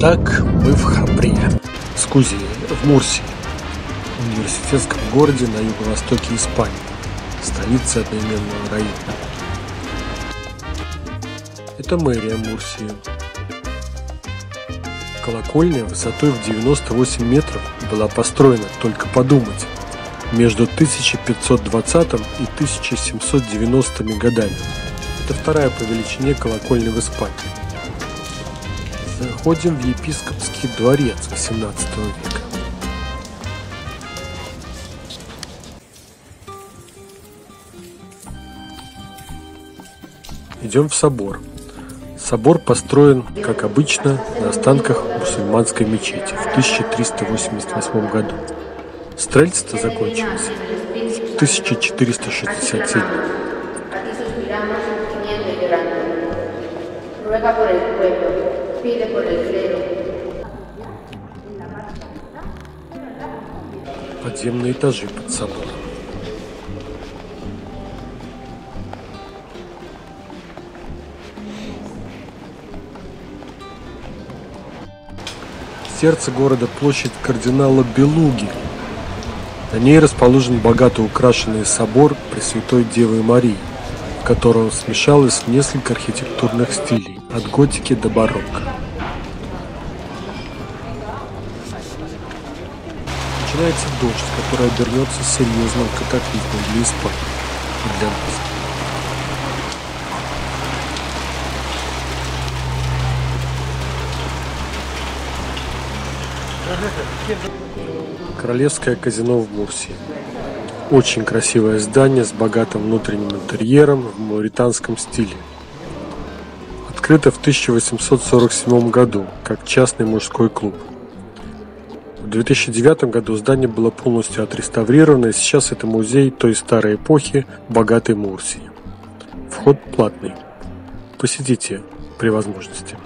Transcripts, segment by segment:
Итак, мы в Хабре, Скузии, в Мурсии, университетском городе на юго-востоке Испании, столице одноименного района. Это мэрия Мурсии. Колокольня высотой в 98 метров была построена, только подумать, между 1520 и 1790 годами. Это вторая по величине колокольня в Испании. Заходим в епископский дворец XVIII века. Идем в собор. Собор построен, как обычно, на останках мусульманской мечети в 1388 году. Строительство закончилось в 1467. Подземные этажи под собором. Сердце города – площадь кардинала Белуги. На ней расположен богато украшенный собор Пресвятой Девы Марии, в котором смешалось несколько архитектурных стилей, от готики до барокко. Начинается дождь, который обернется серьезным катаклизмом для Испании и для нас. Королевское казино в Мурсии. Очень красивое здание с богатым внутренним интерьером в мавританском стиле. Открыто в 1847 году как частный мужской клуб. В 2009 году здание было полностью отреставрировано, и сейчас это музей той старой эпохи богатой Мурсии. Вход платный. Посетите при возможности.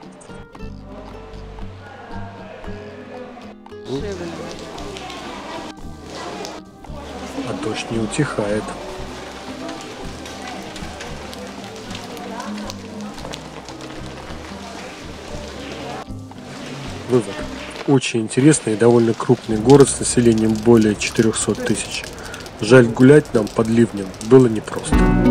А дождь не утихает. Вывод. Очень интересный и довольно крупный город с населением более 400 тысяч. Жаль, гулять нам под ливнем было непросто.